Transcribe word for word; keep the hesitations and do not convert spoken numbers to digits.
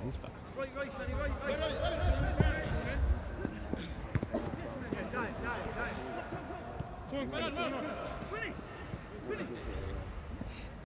He's back. Right, right, Sonny, right, right. Come on, come on, come on. Winnie! Winnie!